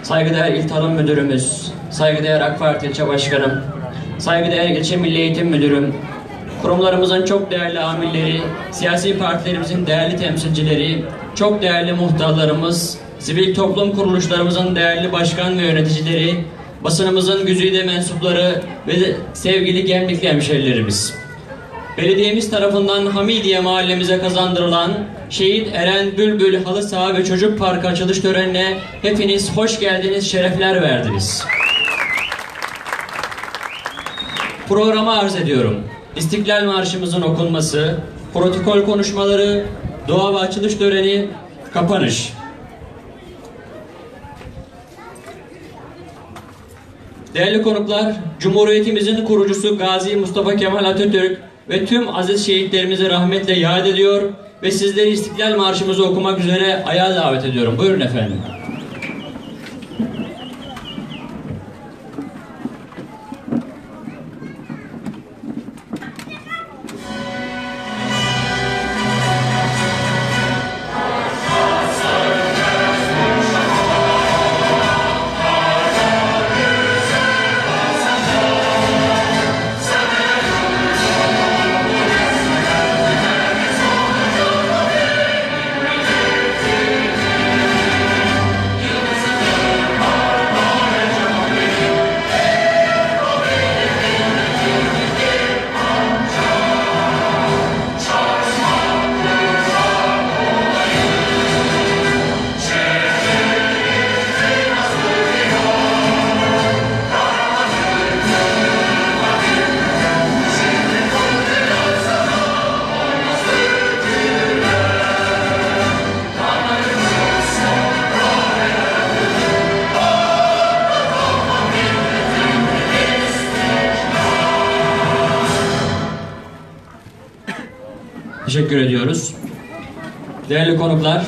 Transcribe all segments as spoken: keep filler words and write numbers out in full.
saygıdeğer İl Tarım Müdürümüz, saygıdeğer AK Parti İlçe Başkanım, saygıdeğer İlçe Milli Eğitim Müdürüm, kurumlarımızın çok değerli amirleri, siyasi partilerimizin değerli temsilcileri, çok değerli muhtarlarımız, sivil toplum kuruluşlarımızın değerli başkan ve yöneticileri, basınımızın güzide mensupları ve sevgili Gemlikli hemşerilerimiz. Belediyemiz tarafından Hamidiye mahallemize kazandırılan Şehit Eren Bülbül Halı Saha ve Çocuk Parkı açılış törenine hepiniz hoş geldiniz, şerefler verdiniz. Programa arz ediyorum. İstiklal Marşımızın okunması, protokol konuşmaları, dua ve açılış töreni, kapanış. Değerli konuklar, Cumhuriyetimizin kurucusu Gazi Mustafa Kemal Atatürk ve tüm aziz şehitlerimizi rahmetle yad ediyor ve sizleri İstiklal Marşımızı okumak üzere ayağa davet ediyorum. Buyurun efendim. Teşekkür ediyoruz. Değerli konuklar,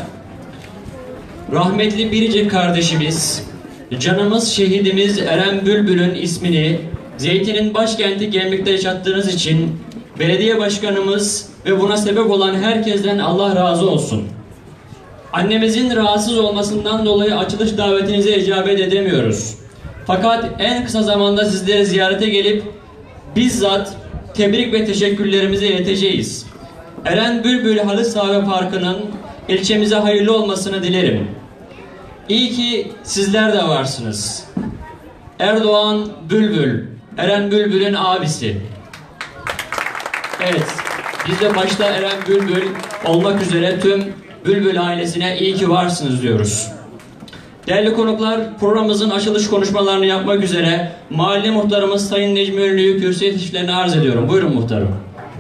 rahmetli biricik kardeşimiz, canımız şehidimiz Eren Bülbül'ün ismini Zeytin'in başkenti Gemlik'te yaşattığınız için belediye başkanımız ve buna sebep olan herkesten Allah razı olsun. Annemizin rahatsız olmasından dolayı açılış davetinize icabet edemiyoruz. Fakat en kısa zamanda sizleri ziyarete gelip bizzat tebrik ve teşekkürlerimizi ileteceğiz. Eren Bülbül Halı Saha Parkı'nın ilçemize hayırlı olmasını dilerim. İyi ki sizler de varsınız. Erdoğan Bülbül, Eren Bülbül'ün abisi. Evet, biz de başta Eren Bülbül olmak üzere tüm Bülbül ailesine iyi ki varsınız diyoruz. Değerli konuklar, programımızın açılış konuşmalarını yapmak üzere mahalle muhtarımız Sayın Necmi Ünlü'yü kürsüye teşriflerini arz ediyorum. Buyurun muhtarım.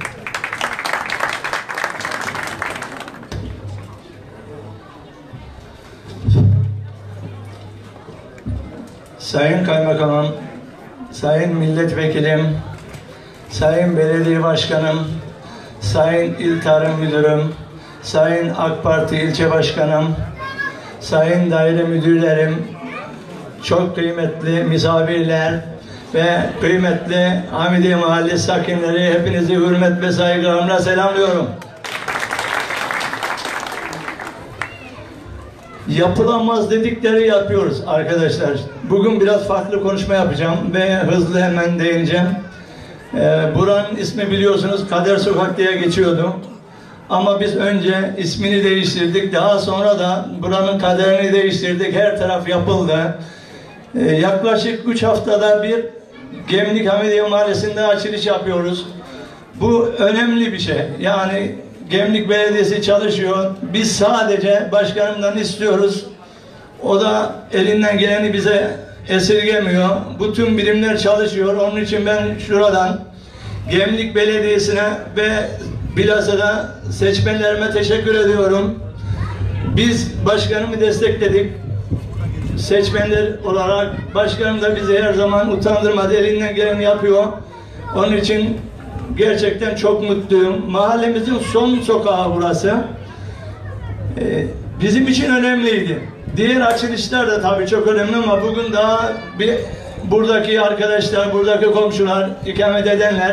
Sayın Kaymakamım, Sayın Milletvekilim, Sayın Belediye Başkanım, Sayın İl Tarım Müdürüm, Sayın AK Parti İlçe Başkanım, Sayın Daire Müdürlerim, çok kıymetli misafirler ve kıymetli Hamidiye Mahallesi sakinleri, hepinizi hürmet ve saygılarımla selamlıyorum. Yapılamaz dedikleri yapıyoruz arkadaşlar. Bugün biraz farklı konuşma yapacağım ve hızlı hemen değineceğim. Ee, buranın ismi biliyorsunuz Kader Sokak diye geçiyordu. Ama biz önce ismini değiştirdik. Daha sonra da buranın kaderini değiştirdik. Her taraf yapıldı. Ee, yaklaşık üç haftada bir Gemlik Hamidiye Mahallesi'nde açılış yapıyoruz. Bu önemli bir şey. Yani Gemlik Belediyesi çalışıyor. Biz sadece başkanımdan istiyoruz. O da elinden geleni bize esirgemiyor. Bütün birimler çalışıyor. Onun için ben şuradan Gemlik Belediyesi'ne ve bilhassa da seçmenlerime teşekkür ediyorum. Biz başkanımı destekledik. Seçmenler olarak başkanım da bizi her zaman utandırmadı. Elinden geleni yapıyor. Onun için gerçekten çok mutluyum. Mahallemizin son sokağı burası. Ee, bizim için önemliydi. Diğer açılışlar da tabii çok önemli ama bugün daha bir buradaki arkadaşlar, buradaki komşular, ikamet edenler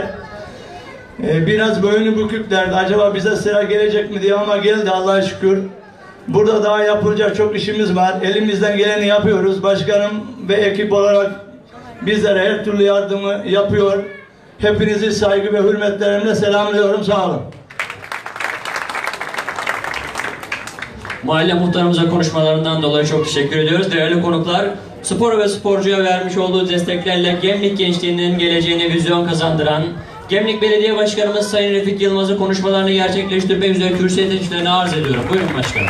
e, biraz boynu büküklerdi. Acaba bize sıra gelecek mi diye ama geldi Allah'a şükür. Burada daha yapılacak çok işimiz var. Elimizden geleni yapıyoruz. Başkanım ve ekip olarak bizlere her türlü yardımı yapıyor. Hepinizi saygı ve hürmetlerimle selamlıyorum. Sağ olun. Mahalle muhtarımıza konuşmalarından dolayı çok teşekkür ediyoruz. Değerli konuklar, spor ve sporcuya vermiş olduğu desteklerle Gemlik gençliğinin geleceğine vizyon kazandıran Gemlik Belediye Başkanımız Sayın Refik Yılmaz'ı konuşmalarını gerçekleştirmek üzere kürsüye teşriflerini arz ediyorum. Buyurun başkanım.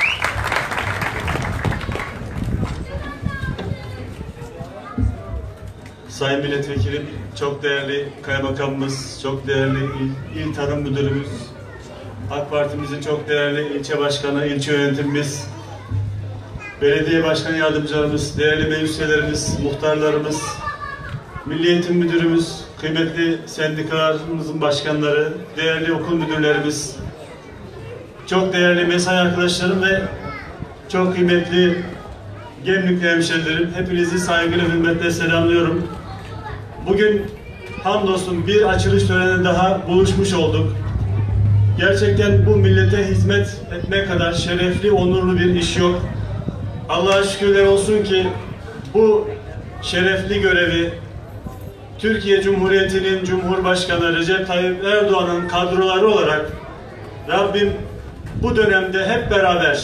Sayın Milletvekilim, çok değerli Kaymakamımız, çok değerli İl, İl Tarım Müdürümüz, AK Parti'mizin çok değerli ilçe başkanı, ilçe yönetimimiz, belediye başkan yardımcılarımız, değerli meclis üyelerimiz, muhtarlarımız, Milli Eğitim Müdürümüz, kıymetli sendikalarımızın başkanları, değerli okul müdürlerimiz, çok değerli mesai arkadaşlarım ve çok kıymetli Gemlikli hemşerilerim, hepinizi saygıyla, hürmetle selamlıyorum. Bugün hamdolsun bir açılış töreninde daha buluşmuş olduk. Gerçekten bu millete hizmet etmek kadar şerefli, onurlu bir iş yok. Allah'a şükürler olsun ki bu şerefli görevi Türkiye Cumhuriyeti'nin Cumhurbaşkanı Recep Tayyip Erdoğan'ın kadroları olarak Rabbim bu dönemde hep beraber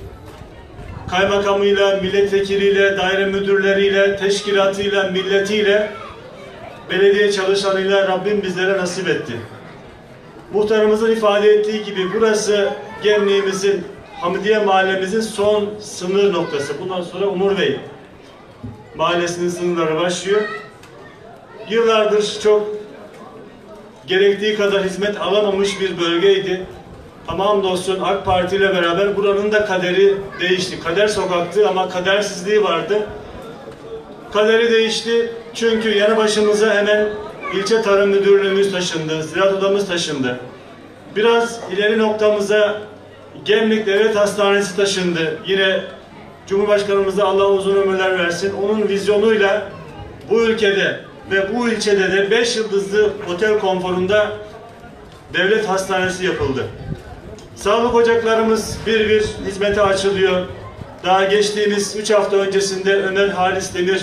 kaymakamıyla, milletvekiliyle, daire müdürleriyle, teşkilatıyla, milletiyle, belediye çalışanıyla Rabbim bizlere nasip etti. Muhtarımızın ifade ettiği gibi burası Gemliğimizin, Hamidiye mahallemizin son sınır noktası. Bundan sonra Umur Bey mahallesinin sınırları başlıyor. Yıllardır çok gerektiği kadar hizmet alamamış bir bölgeydi. Ama hamdolsun AK Parti ile beraber buranın da kaderi değişti. Kader sokaktı ama kadersizliği vardı. Kaderi değişti çünkü yanı başımıza hemen ilçe tarım müdürlüğümüz taşındı, ziraat odamız taşındı. Biraz ileri noktamıza Gemlik Devlet Hastanesi taşındı. Yine Cumhurbaşkanımıza Allah uzun ömürler versin. Onun vizyonuyla bu ülkede ve bu ilçede de beş yıldızlı otel konforunda devlet hastanesi yapıldı. Sağlık ocaklarımız bir bir hizmete açılıyor. Daha geçtiğimiz üç hafta öncesinde Ömer Halis Demir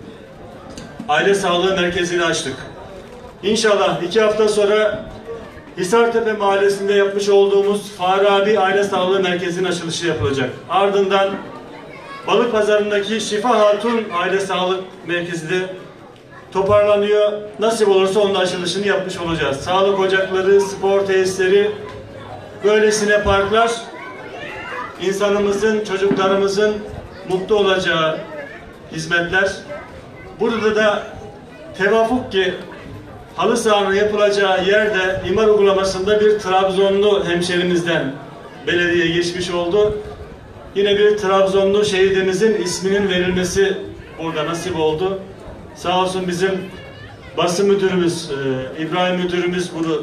Aile Sağlığı Merkezi'ni açtık. İnşallah iki hafta sonra Hisartepe Mahallesi'nde yapmış olduğumuz Farabi Aile Sağlığı Merkezi'nin açılışı yapılacak. Ardından Balıkpazarı'ndaki Şifa Hatun Aile Sağlık Merkezi de toparlanıyor. Nasip olursa onun açılışını yapmış olacağız. Sağlık ocakları, spor tesisleri, böylesine parklar insanımızın, çocuklarımızın mutlu olacağı hizmetler. Burada da tevafuk ki halı sahanın yapılacağı yerde imar uygulamasında bir Trabzonlu hemşerimizden belediye geçmiş oldu. Yine bir Trabzonlu şehidimizin isminin verilmesi burada nasip oldu. Sağ olsun bizim basın müdürümüz, İbrahim müdürümüz bunu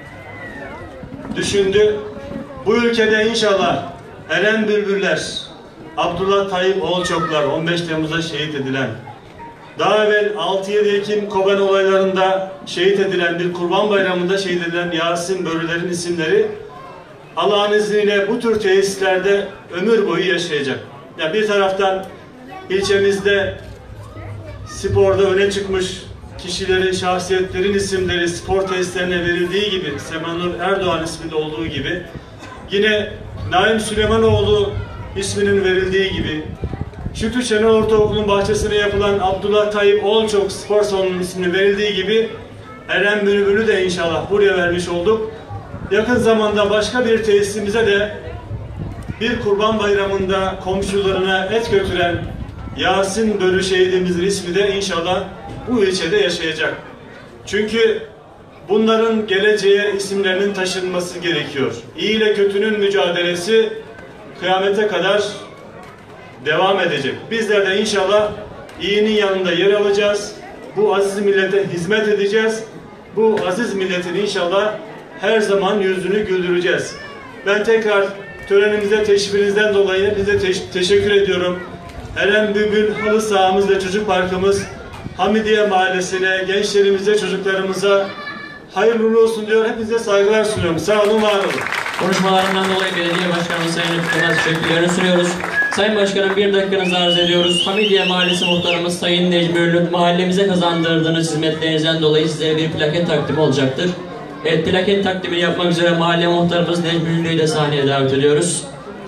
düşündü. Bu ülkede inşallah Eren Bülbüller, Abdullah Tayyip Oğulçoklar on beş Temmuz'da şehit edilen, daha evvel altı yedi Ekim Kobani olaylarında şehit edilen, bir Kurban Bayramı'nda şehit edilen Yasin Börüler'in isimleri Allah'ın izniyle bu tür tesislerde ömür boyu yaşayacak. Yani bir taraftan ilçemizde sporda öne çıkmış kişilerin, şahsiyetlerin isimleri spor tesislerine verildiği gibi, Semanur Erdoğan isminde olduğu gibi, yine Naim Süleymanoğlu isminin verildiği gibi, Şükrü Şenol Ortaokulu'nun bahçesine yapılan Abdullah Tayyip Oğulçok spor salonunun ismini verildiği gibi Eren Bülbül'ü de inşallah buraya vermiş olduk. Yakın zamanda başka bir tesisimize de bir Kurban Bayramı'nda komşularına et götüren Yasin Börü şehidimizin ismi de inşallah bu ilçede yaşayacak. Çünkü bunların geleceğe isimlerinin taşınması gerekiyor. İyi ile kötünün mücadelesi kıyamete kadar devam edecek. Bizler de inşallah iyinin yanında yer alacağız. Bu aziz millete hizmet edeceğiz. Bu aziz milletin inşallah her zaman yüzünü güldüreceğiz. Ben tekrar törenimize teşrifinizden dolayı hepinize te teşekkür ediyorum. Eren Bülbül halı sahamız ve çocuk parkımız Hamidiye Mahallesi'ne, gençlerimize, çocuklarımıza hayırlı olsun diyor. Hepinize saygılar sunuyorum. Sağ olun, var olun. Konuşmalarından dolayı belediye başkanımız Sayın Rıfkı'na teşekkürlerini sunuyoruz. Sayın Başkanım, bir dakikanızı arz ediyoruz. Hamidiye Mahallesi Muhtarımız Sayın Necmi Ünlü, mahallemize kazandırdığınız hizmetlerinizden dolayı size bir plaket takdimi olacaktır. Evet, plaket takdimini yapmak üzere mahalle muhtarımız Necmi Ünlü'yü de sahneye davet ediyoruz.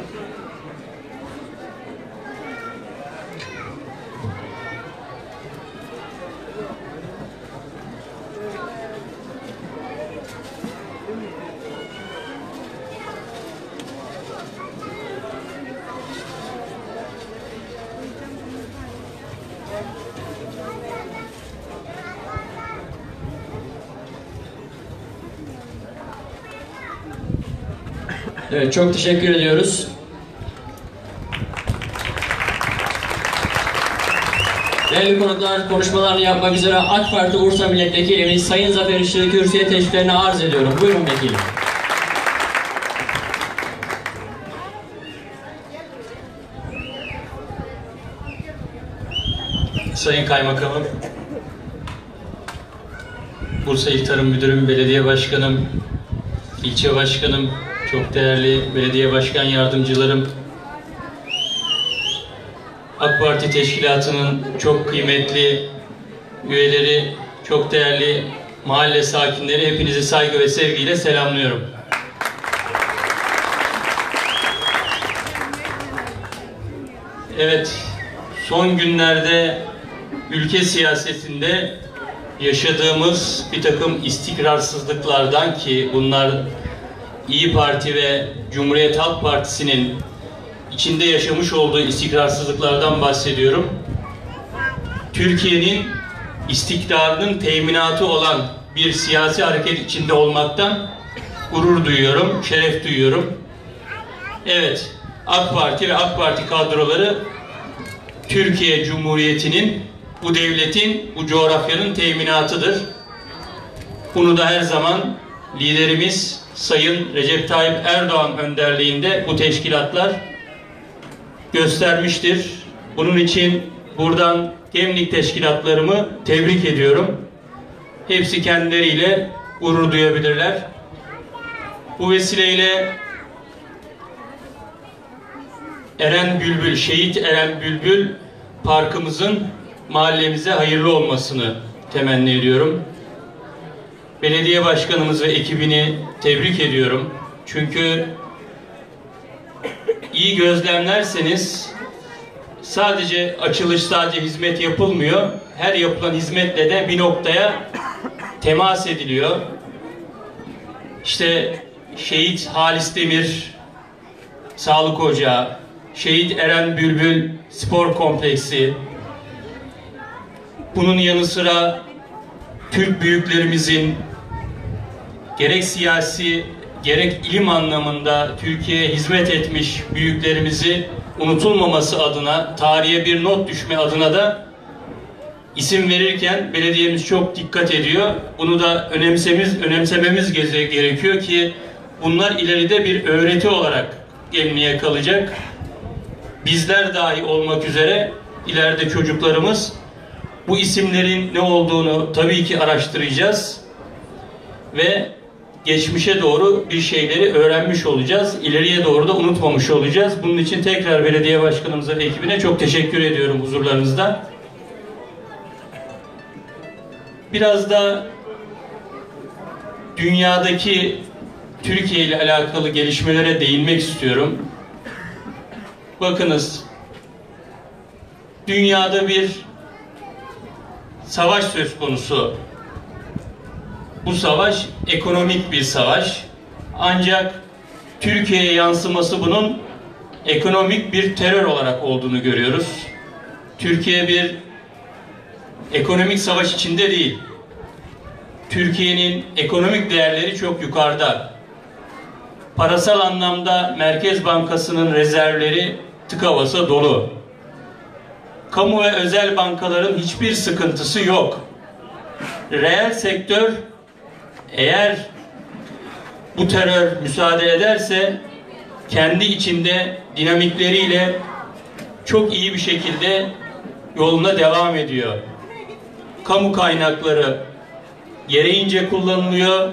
Evet, çok teşekkür ediyoruz. Değerli konuklar, konuşmalarını yapmak üzere AK Parti Bursa Milletvekilimiz Sayın Zafer Işık'ı kürsüye teşriflerini arz ediyorum. Buyurun vekilim. Sayın Kaymakamım, Bursa İl Tarım Müdürüm, Belediye Başkanım, İlçe Başkanım, çok değerli Belediye Başkan Yardımcılarım, AK Parti Teşkilatı'nın çok kıymetli üyeleri, çok değerli mahalle sakinleri, hepinizi saygı ve sevgiyle selamlıyorum. Evet, son günlerde ülke siyasetinde yaşadığımız bir takım istikrarsızlıklardan, ki bunlar İyi Parti ve Cumhuriyet Halk Partisi'nin içinde yaşamış olduğu istikrarsızlıklardan bahsediyorum. Türkiye'nin istikrarının teminatı olan bir siyasi hareket içinde olmaktan gurur duyuyorum, şeref duyuyorum. Evet, AK Parti ve AK Parti kadroları Türkiye Cumhuriyeti'nin, bu devletin, bu coğrafyanın teminatıdır. Bunu da her zaman liderimiz Sayın Recep Tayyip Erdoğan önderliğinde bu teşkilatlar göstermiştir. Bunun için buradan Gemlik teşkilatlarımı tebrik ediyorum. Hepsi kendileriyle gurur duyabilirler. Bu vesileyle Eren Bülbül, Şehit Eren Bülbül parkımızın mahallemize hayırlı olmasını temenni ediyorum. Belediye başkanımız ve ekibini tebrik ediyorum. Çünkü iyi gözlemlerseniz sadece açılış, sadece hizmet yapılmıyor. Her yapılan hizmetle de bir noktaya temas ediliyor. İşte Şehit Halis Demir Sağlık Ocağı, Şehit Eren Bülbül Spor Kompleksi, bunun yanı sıra Türk büyüklerimizin gerek siyasi gerek ilim anlamında Türkiye'ye hizmet etmiş büyüklerimizi unutulmaması adına, tarihe bir not düşme adına da isim verirken belediyemiz çok dikkat ediyor. Bunu da önemsemiz, önemsememiz gerekiyor ki bunlar ileride bir öğreti olarak Gemlik'e kalacak. Bizler dahi olmak üzere ileride çocuklarımız bu isimlerin ne olduğunu tabii ki araştıracağız ve geçmişe doğru bir şeyleri öğrenmiş olacağız. İleriye doğru da unutmamış olacağız. Bunun için tekrar belediye başkanımıza ve ekibine çok teşekkür ediyorum huzurlarınızda. Biraz da dünyadaki Türkiye ile alakalı gelişmelere değinmek istiyorum. Bakınız, dünyada bir savaş söz konusu. Bu savaş ekonomik bir savaş. Ancak Türkiye'ye yansıması bunun ekonomik bir terör olarak olduğunu görüyoruz. Türkiye bir ekonomik savaş içinde değil. Türkiye'nin ekonomik değerleri çok yukarıda. Parasal anlamda Merkez Bankası'nın rezervleri tıka basa dolu. Kamu ve özel bankaların hiçbir sıkıntısı yok. Reel sektör eğer bu terör müsaade ederse kendi içinde dinamikleriyle çok iyi bir şekilde yoluna devam ediyor. Kamu kaynakları gereğince kullanılıyor.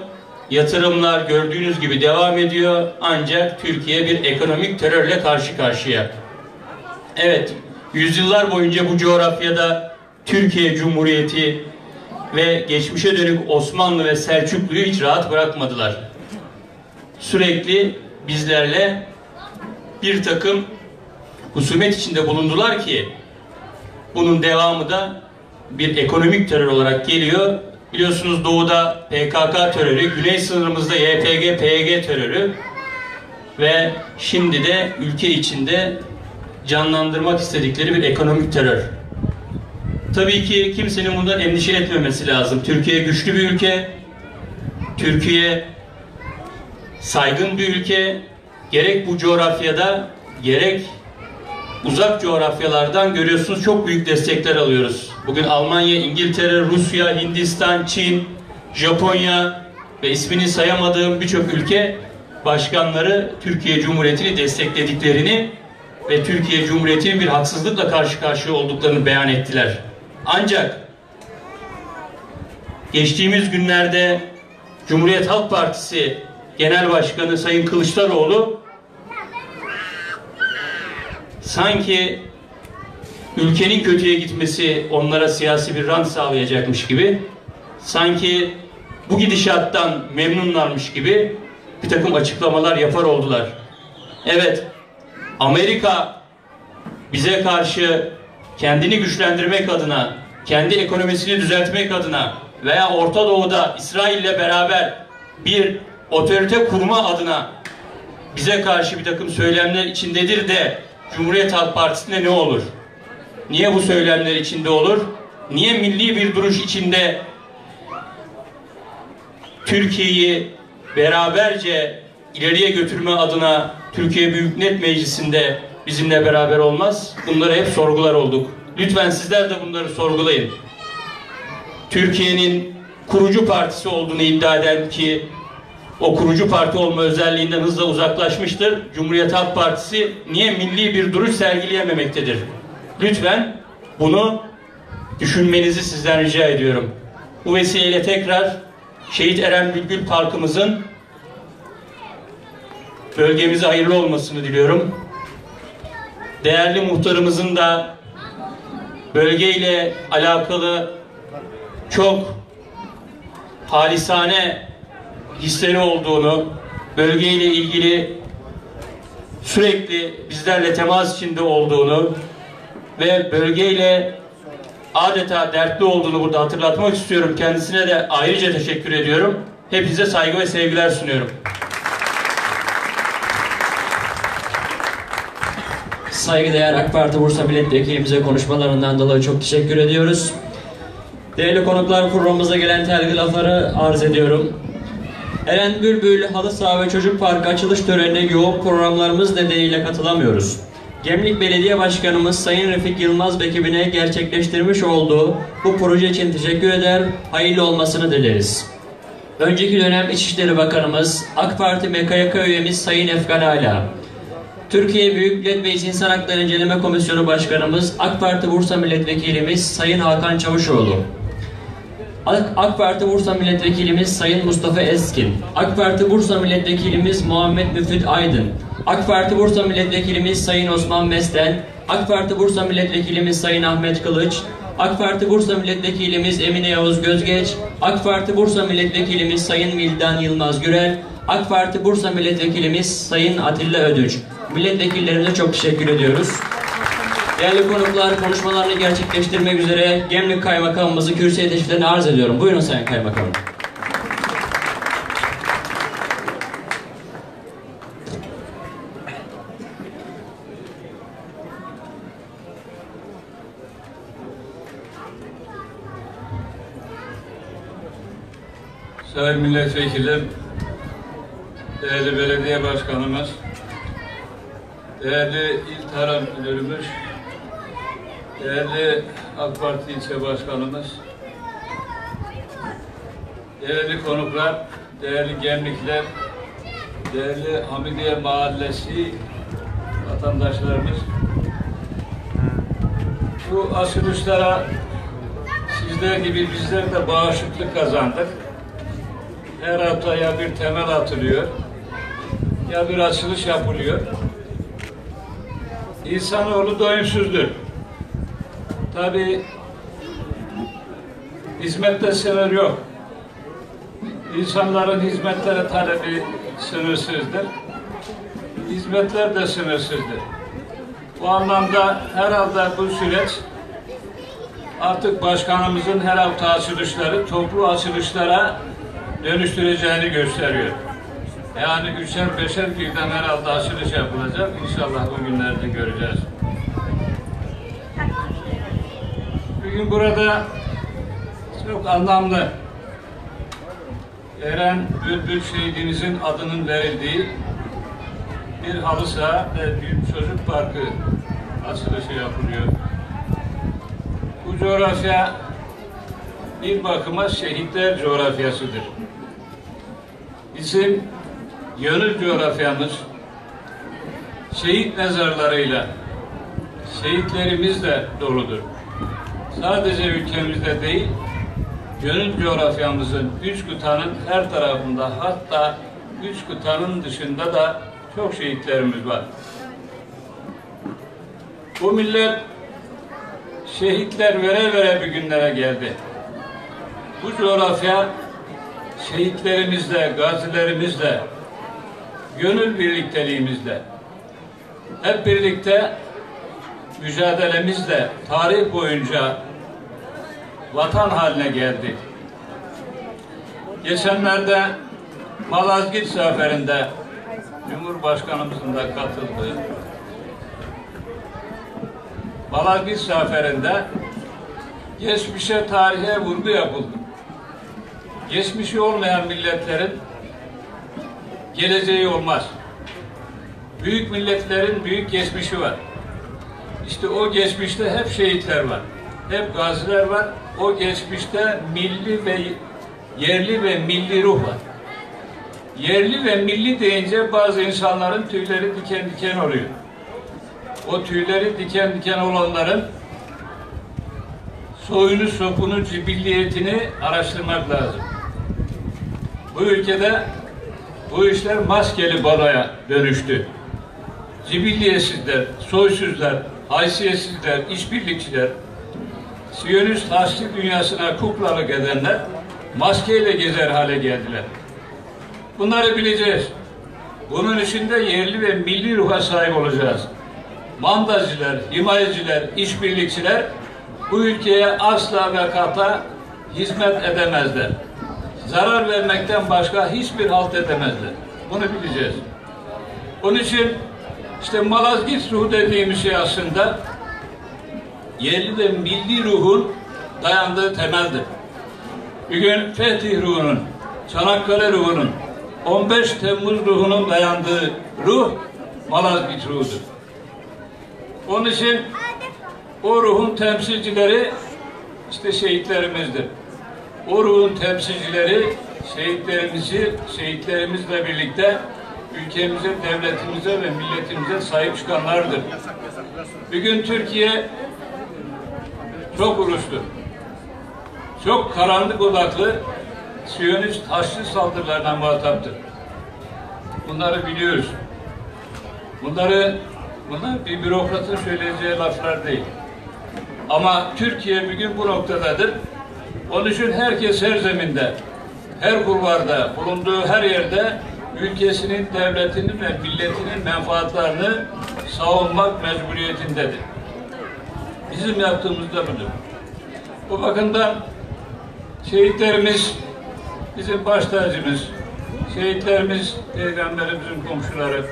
Yatırımlar gördüğünüz gibi devam ediyor. Ancak Türkiye bir ekonomik terörle karşı karşıya. Evet, yüzyıllar boyunca bu coğrafyada Türkiye Cumhuriyeti ve geçmişe dönük Osmanlı ve Selçuklu'yu hiç rahat bırakmadılar. Sürekli bizlerle bir takım husumet içinde bulundular ki bunun devamı da bir ekonomik terör olarak geliyor. Biliyorsunuz doğuda P K K terörü, güney sınırımızda Y P G, P Y G terörü ve şimdi de ülke içinde canlandırmak istedikleri bir ekonomik terör. Tabii ki kimsenin bundan endişe etmemesi lazım. Türkiye güçlü bir ülke. Türkiye saygın bir ülke. Gerek bu coğrafyada, gerek uzak coğrafyalardan görüyorsunuz çok büyük destekler alıyoruz. Bugün Almanya, İngiltere, Rusya, Hindistan, Çin, Japonya ve ismini sayamadığım birçok ülke başkanları Türkiye Cumhuriyeti'ni desteklediklerini ve Türkiye Cumhuriyeti'nin bir haksızlıkla karşı karşıya olduklarını beyan ettiler. Ancak geçtiğimiz günlerde Cumhuriyet Halk Partisi Genel Başkanı Sayın Kılıçdaroğlu sanki ülkenin kötüye gitmesi onlara siyasi bir rant sağlayacakmış gibi, sanki bu gidişattan memnunlarmış gibi bir takım açıklamalar yapar oldular. Evet, Amerika bize karşı kendini güçlendirmek adına, kendi ekonomisini düzeltmek adına veya Orta Doğu'da İsrail'le beraber bir otorite kurma adına bize karşı bir takım söylemler içindedir de Cumhuriyet Halk Partisi'ne ne olur? Niye bu söylemler içinde olur? Niye milli bir duruş içinde Türkiye'yi beraberce ileriye götürme adına Türkiye Büyük Millet Meclisi'nde bizimle beraber olmaz? Bunları hep sorgular olduk. Lütfen sizler de bunları sorgulayın. Türkiye'nin kurucu partisi olduğunu iddia eden ki o kurucu parti olma özelliğinden hızla uzaklaşmıştır. Cumhuriyet Halk Partisi niye milli bir duruş sergileyememektedir? Lütfen bunu düşünmenizi sizden rica ediyorum. Bu vesileyle tekrar Şehit Eren Bülbül Parkımızın bölgemize hayırlı olmasını diliyorum. Değerli muhtarımızın da bölgeyle alakalı çok halisane hisleri olduğunu, bölgeyle ilgili sürekli bizlerle temas içinde olduğunu ve bölgeyle adeta dertli olduğunu burada hatırlatmak istiyorum. Kendisine de ayrıca teşekkür ediyorum. Hepinize saygı ve sevgiler sunuyorum. Saygıdeğer AK Parti Bursa Milletvekilimize konuşmalarından dolayı çok teşekkür ediyoruz. Değerli konuklar, programımıza gelen telgrafları arz ediyorum. Eren Bülbül Halı Saha ve Çocuk Parkı açılış törenine yoğun programlarımız nedeniyle katılamıyoruz. Gemlik Belediye Başkanımız Sayın Refik Yılmaz ve ekibine gerçekleştirmiş olduğu bu proje için teşekkür eder, hayırlı olmasını dileriz. Önceki dönem İçişleri Bakanımız, AK Parti M K Y K üyemiz Sayın Efkan Ala, Türkiye Büyük Millet Meclisi İnsan Hakları İnceleme Komisyonu Başkanımız AK Parti Bursa Milletvekilimiz Sayın Hakan Çavuşoğlu, AK Parti Bursa Milletvekilimiz Sayın Mustafa Eskin, AK Parti Bursa Milletvekilimiz Muhammed Müfit Aydın, AK Parti Bursa Milletvekilimiz Sayın Osman Mesten, AK Parti Bursa Milletvekilimiz Sayın Ahmet Kılıç, AK Parti Bursa Milletvekilimiz Emine Yavuz Gözgeç, AK Parti Bursa Milletvekilimiz Sayın Vildan Yılmaz Gürel, AK Parti Bursa Milletvekilimiz Sayın Atilla Ödünç. Milletvekillerimize çok teşekkür ediyoruz. Değerli konuklar, konuşmalarını gerçekleştirmek üzere Gemlik Kaymakamımızı kürsüye teşriflerini arz ediyorum. Buyurun Sayın Kaymakamım. Sayın Milletvekilim, değerli belediye başkanımız, değerli İl Tarım Müdürümüz, değerli AK Parti ilçe başkanımız, değerli konuklar, değerli gemlikler, değerli Hamidiye Mahallesi vatandaşlarımız, bu açılışlara sizler gibi bizler de bağışıklık kazandık. her hafta ya bir temel atılıyor, ya bir açılış yapılıyor. İnsanoğlu doyumsuzdur. Tabii hizmette sınır yok. İnsanların hizmetlere talebi sınırsızdır. Hizmetler de sınırsızdır. Bu anlamda herhalde bu süreç artık başkanımızın her hafta açılışları toplu açılışlara dönüştüreceğini gösteriyor. Yani üçer beşer birden herhalde açılış yapılacak. İnşallah bu günlerde göreceğiz. Bugün burada çok anlamlı Eren Bülbül şehidimizin adının verildiği bir halı saha ve bir çocuk parkı açılışı yapılıyor. Bu coğrafya bir bakıma şehitler coğrafyasıdır. Bizim gönül coğrafyamız şehit mezarlarıyla, şehitlerimizle doludur. Sadece ülkemizde değil, gönül coğrafyamızın üç kıtanın her tarafında, hatta üç kıtanın dışında da çok şehitlerimiz var. Bu millet şehitler vere vere bir günlere geldi. Bu coğrafya şehitlerimizle, gazilerimizle, gönül birlikteliğimizle, hep birlikte mücadelemizle tarih boyunca vatan haline geldik. Geçenlerde Malazgirt Zaferi'nde Cumhurbaşkanımızın da katıldığı Malazgirt Zaferi'nde geçmişe, tarihe vurgu yapıldı. Geçmişi olmayan milletlerin geleceği olmaz. Büyük milletlerin büyük geçmişi var. İşte o geçmişte hep şehitler var. Hep gaziler var. O geçmişte milli ve yerli ve milli ruh var. Yerli ve milli deyince bazı insanların tüyleri diken diken oluyor. O tüyleri diken diken olanların soyunu, sopunu, cibilliyetini araştırmak lazım. Bu ülkede bu işler maskeli baloya dönüştü. Cibilliyetsizler, soysuzlar, haysiyetsizler, işbirlikçiler, Siyonist haçlık dünyasına kuklalık edenler maskeyle gezer hale geldiler. Bunları bileceğiz. Bunun için de yerli ve milli ruha sahip olacağız. Mandacılar, himayeciler, işbirlikçiler bu ülkeye asla ve kata hizmet edemezler. Zarar vermekten başka hiçbir halt edemezler. Bunu bileceğiz. Onun için işte Malazgirt ruhu dediğimiz şey aslında yerli ve milli ruhun dayandığı temeldir. Bugün Fetih ruhunun, Çanakkale ruhunun, on beş Temmuz ruhunun dayandığı ruh Malazgirt ruhudur. Onun için o ruhun temsilcileri işte şehitlerimizdir. O ruhun temsilcileri şehitlerimizi, şehitlerimizle birlikte ülkemize, devletimize ve milletimize sahip çıkanlardır. Bugün Türkiye çok uluslu, çok karanlık odaklı Siyonist haçlı saldırılarına muhataptır. Bunları biliyoruz. Bunları, bunlar bir bürokratın söyleyeceği laflar değil. Ama Türkiye bugün bu noktadadır. Onun için herkes her zeminde, her kulvarda, bulunduğu her yerde ülkesinin, devletinin ve milletinin menfaatlerini savunmak mecburiyetindedir. Bizim yaptığımız da budur. Bu bakımdan şehitlerimiz bizim baş tacımız, şehitlerimiz Peygamberimizin komşuları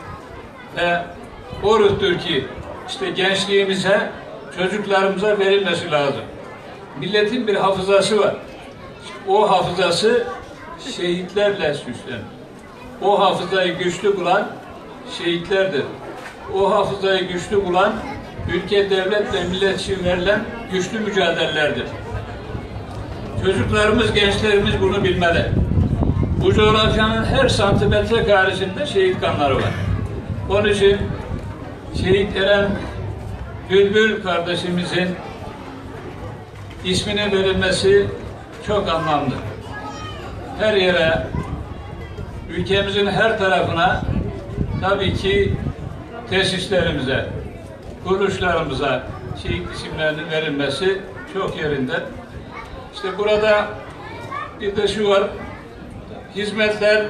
ve o ruhtur ki işte gençliğimize, çocuklarımıza verilmesi lazım. Milletin bir hafızası var. O hafızası şehitlerle süslenir. O hafızayı güçlü bulan şehitlerdir. O hafızayı güçlü bulan ülke, devlet ve millet için verilen güçlü mücadelelerdir. Çocuklarımız, gençlerimiz bunu bilmeli. Bu coğrafyanın her santimetre karesinde şehit kanları var. Onun için şehit Eren Bülbül kardeşimizin ismine verilmesi çok anlamlı. her yere, ülkemizin her tarafına tabii ki tesislerimize, kuruluşlarımıza şehit isimlerinin verilmesi çok yerinde. İşte burada bir de şu var, hizmetler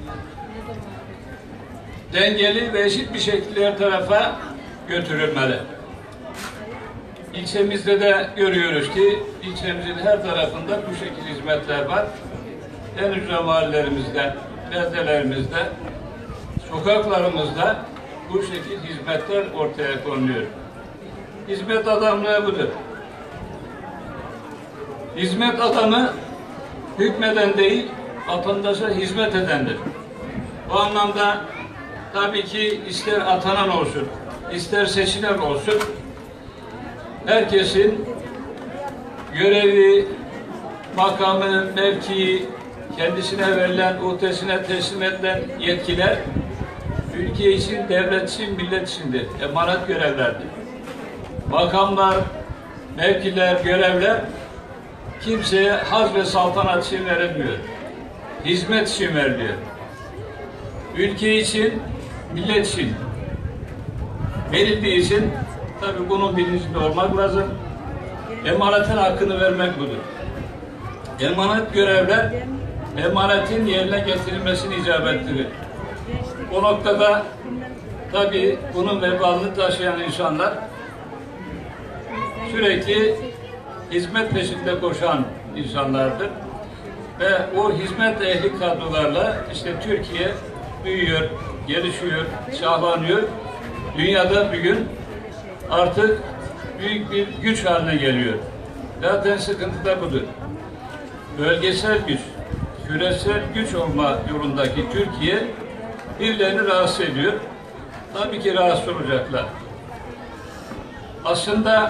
dengeli ve eşit bir şekilde her tarafa götürülmeli. İlçemizde de görüyoruz ki ilçemizin her tarafında bu şekilde hizmetler var. En ücra mahallelerimizde, beldelerimizde, sokaklarımızda bu şekilde hizmetler ortaya konuluyor. Hizmet adamlığı budur. Hizmet adamı hükmeden değil, vatandaşa hizmet edendir. Bu anlamda tabii ki ister atanan olsun, ister seçilen olsun, herkesin görevi, makamı, mevkii, kendisine verilen, uhdesine teslim edilen yetkiler ülke için, devlet için, millet içindir. Emanet görevlerdir. Makamlar, mevkiler, görevler kimseye haz ve saltanat için verilmiyor. Hizmet için veriliyor. Ülke için, millet için verildiği için tabii bunun bilincinde olmak lazım. Emanetin hakkını vermek budur. Emanet görevler emanetin yerine getirilmesini icap ettirir. O noktada tabii bunun vebalını taşıyan insanlar sürekli hizmet peşinde koşan insanlardır. Ve o hizmet ehli kadrolarla işte Türkiye büyüyor, gelişiyor, şahlanıyor. Dünyada bugün artık büyük bir güç haline geliyor. Zaten sıkıntı da budur. Bölgesel güç, küresel güç olma yolundaki Türkiye birilerini rahatsız ediyor. Tabii ki rahatsız olacaklar. Aslında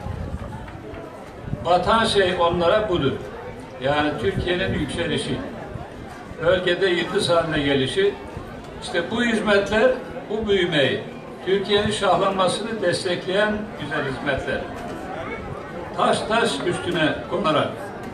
batan şey onlara budur. Yani Türkiye'nin yükselişi, bölgede yıldız haline gelişi, işte bu hizmetler, bu büyümeyi, Türkiye'nin şahlanmasını destekleyen güzel hizmetler. Taş taş üstüne konarak,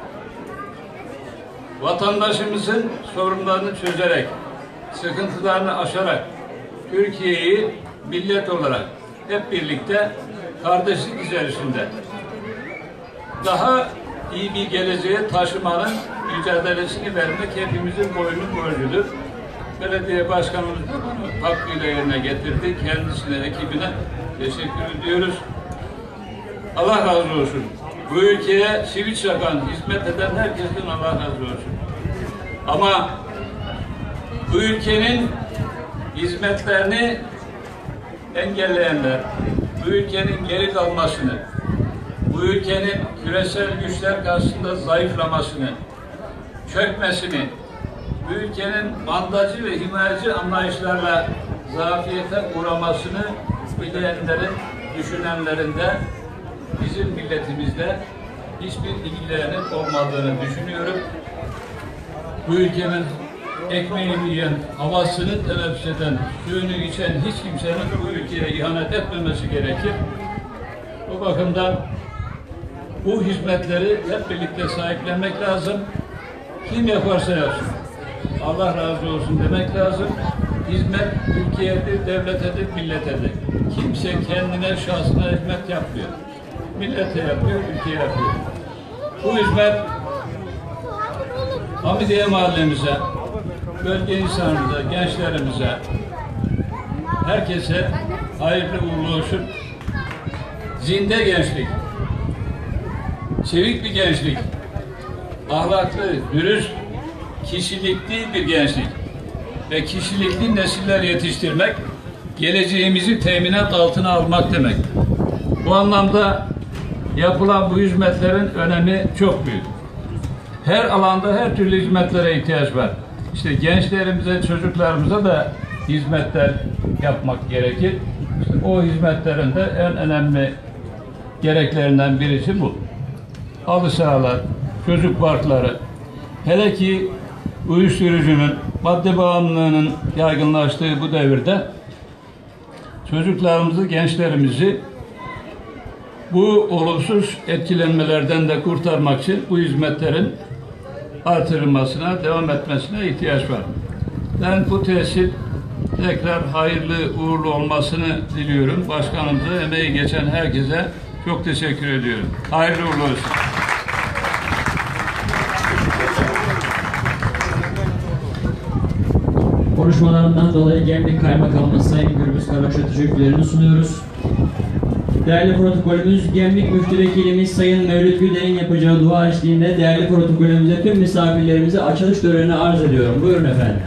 vatandaşımızın sorunlarını çözerek, sıkıntılarını aşarak, Türkiye'yi millet olarak hep birlikte kardeşlik içerisinde daha iyi bir geleceğe taşımanın mücadelesini vermek hepimizin boynu borcudur. Belediye başkanımız da bunu hakkıyla yerine getirdi. Kendisine, ekibine teşekkür ediyoruz. Allah razı olsun. Bu ülkeye sivil çakan, hizmet eden herkesten Allah razı olsun. Ama bu ülkenin hizmetlerini engelleyenler, bu ülkenin geri kalmasını, bu ülkenin küresel güçler karşısında zayıflamasını, çökmesini, bu ülkenin bandacı ve himayeci anlayışlarla zafiyete uğramasını bilenlerin, düşünenlerin de bizim milletimizde hiçbir ilgilerinin olmadığını düşünüyorum. Bu ülkenin ekmeğini yiyen, havasını teneffüs eden, suyunu içen hiç kimsenin bu ülkeye ihanet etmemesi gerekir. Bu bakımdan bu hizmetleri hep birlikte sahiplenmek lazım. Kim yaparsa yapsın, Allah razı olsun demek lazım. Hizmet ülkeyedir, devletedir, milletedir. Kimse kendine, şahsına hizmet yapmıyor. Millete yapıyor, ülkeye yapıyor. Bu hizmet Hamidiye mahallemize, bölge insanımıza, gençlerimize, herkese hayırlı uğurlu olsun. Zinde gençlik, çevik bir gençlik, ahlaklı, dürüst, kişilikli bir gençlik ve kişilikli nesiller yetiştirmek, geleceğimizi teminat altına almak demek. Bu anlamda yapılan bu hizmetlerin önemi çok büyük. Her alanda her türlü hizmetlere ihtiyaç var. İşte gençlerimize, çocuklarımıza da hizmetler yapmak gerekir. İşte o hizmetlerin de en önemli gereklerinden birisi bu. Halı sahalar, çocuk parkları, hele ki uyuşturucunun, madde bağımlılığının yaygınlaştığı bu devirde çocuklarımızı, gençlerimizi bu olumsuz etkilenmelerden de kurtarmak için bu hizmetlerin artırılmasına, devam etmesine ihtiyaç var. Ben bu tesis tekrar hayırlı uğurlu olmasını diliyorum. Başkanımıza, emeği geçen herkese çok teşekkür ediyorum. Hayırlı uğurlu olsun. Konuşmalarından dolayı Gemlik Kaymakamımız Sayın Gürbüz Karaş'a teşekkürlerini sunuyoruz. Değerli protokolümüz, Gemlik Müftüvekilimiz Sayın Mevlüt Güder'in yapacağı dua eşliğinde değerli protokolümüze tüm misafirlerimize açılış törenini arz ediyorum. Buyurun efendim.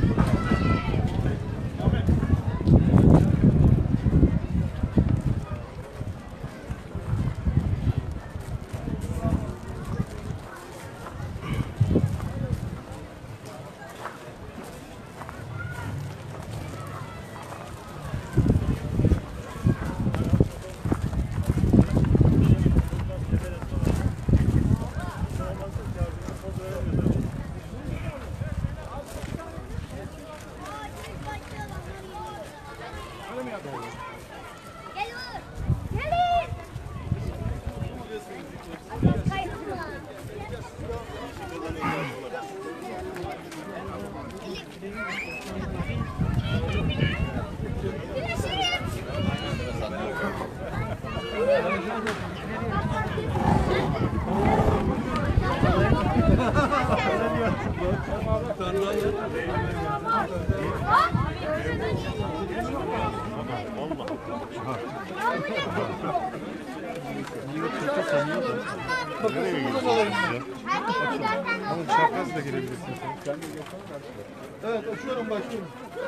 Evet, açıyorum, başlıyorum.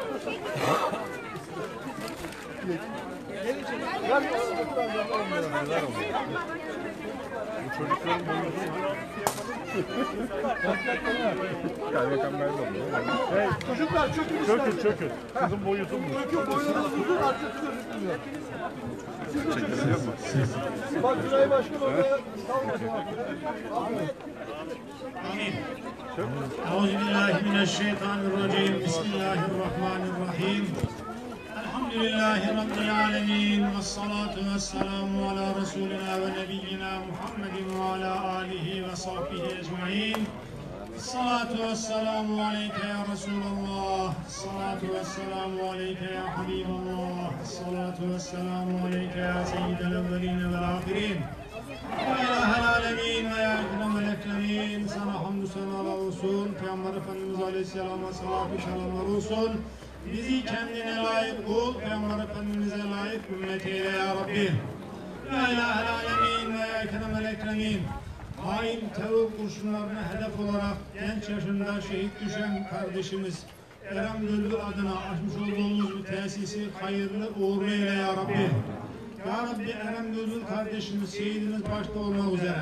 Bu çocukların boyutu hey, çocuklar çökün ister. Çökün çökün. Kızın boyutu mu? Çökün boyutu. Kızın arkası gözükmüyor. Çekiliyor mu? Bak Günay Başkan oraya kalmasın. Amin. Euzubillahimineşşeytanirracim. Bismillahirrahmanirrahim. Elhamdülillahi Rabbil alemin. Vessalatu vesselamu ala Resulina ve Nebiyyina Muhammedin ve ala alihi ve sahbihi ecmaîn. Salatu vesselamu aleyke ya Resulallah. Salatu vesselamu aleyke ya Habiballah. Salatu vesselamu aleyke ya seyyidel evveline vel ahirin. Ya ilahel alemin ve ya ekremel ekremin. Sana hamdü senalar olsun. Peygamber Efendimiz Aleyhisselam'a salatü selamlar olsun. Bizi kendine layık kul, Peygamber Efendimiz'e layık ümmet eyle ya Rabbi. Ya ilahel alemin ve ya ekremel ekremin. Hain terör kurşunlarına hedef olarak genç yaşında şehit düşen kardeşimiz Eren Bülbül adına açmış olduğumuz bu tesisi hayırlı uğurlu eyle ya Rabbi. Ya Rabbi, Eren Bülbül kardeşimiz, şehidimiz başta olmak üzere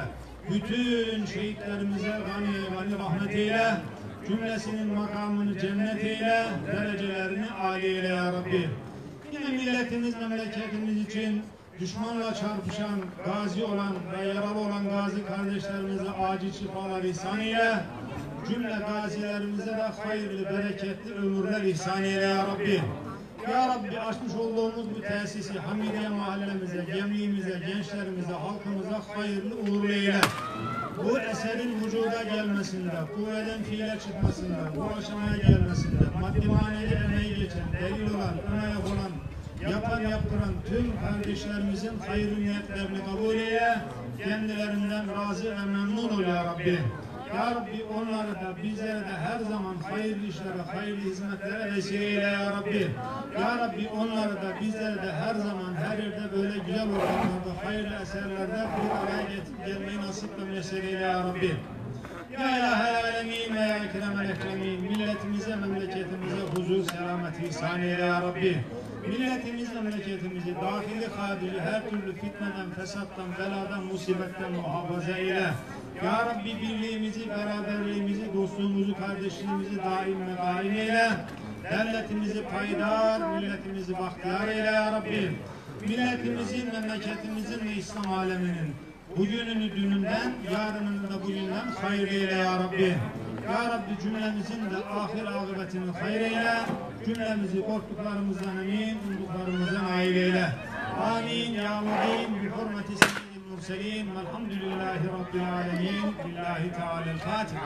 bütün şehitlerimize gani gani rahmet eyle, cümlesinin makamını cennet eyle, derecelerini âli eyle ya Rabbi. Yine milletimiz, memleketimiz için düşmanla çarpışan, gazi olan ve yaralı olan gazi kardeşlerimize acil şifalar ihsan eyle, cümle gazilerimize de hayırlı, bereketli ömürler ihsan eyle ya Rabbi. Ya Rabbi, açmış olduğumuz bu tesisi Hamidiye mahallemize, gemliğimize, gençlerimize, halkımıza hayırlı uğurlu eyle. Bu eserin vücuda gelmesinde, kuvveden fiile çıkmasında, bu aşamaya gelmesinde, maddi manevi emeği geçen, delil olan, ön ayak olan, yapan yaptıran tüm kardeşlerimizin hayırlı niyetlerini kabul eyle, kendilerinden razı ve memnun ol ya Rabbi. Ya Rabbi, onları da bizlere de her zaman hayırlı işlere, hayırlı hizmetlere vesile eyle ya Rabbi. Ya Rabbi, onları da bizlere de her zaman her yerde böyle güzel ortamlarda, hayırlı eserlerde bir araya getirip gelmeyi nasip ve mesele eyle ya Rabbi. Ya ilahel alemin ve ya ekremel ekremin. Milletimize, memleketimize huzur, selamet ihsan eyle ya Rabbi. Milletimiz, memleketimizi dahili harici her türlü fitneden, fesattan, beladan, musibetten muhafaza eyle. Ya Rabbi, birliğimizi, beraberliğimizi, dostluğumuzu, kardeşliğimizi daim ve daim eyle. Devletimizi payidar, milletimizi bahtiyar eyle ya Rabbi. Milletimizin, memleketimizin ve İslam aleminin bugününü dününden, yarınını da bugünden hayır eyle ya Rabbi. Ya Rabbi, cümlemizin de ahir akıbetini hayır eyle. Cümlemizi korktuklarımızdan emin, umduklarımızdan aile eyle. Amin ya Rabbi, bi hurmeti seyyidil المرسلين والحمد لله رب العالمين. لله تعالى الفاتحة.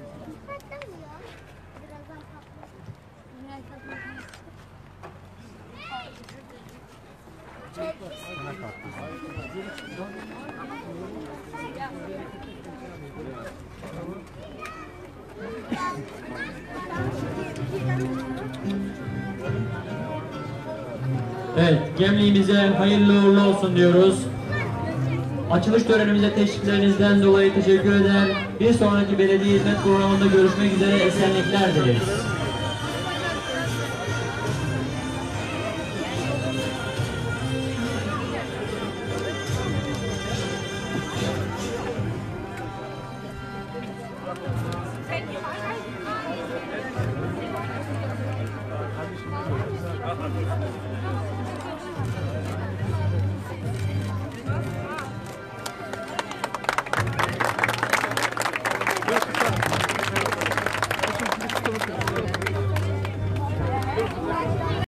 Evet, Gemliğimize hayırlı uğurlu olsun diyoruz. Açılış törenimize teşriflerinizden dolayı teşekkür eder. Bir sonraki belediye hizmet programında görüşmek üzere, esenlikler dileriz.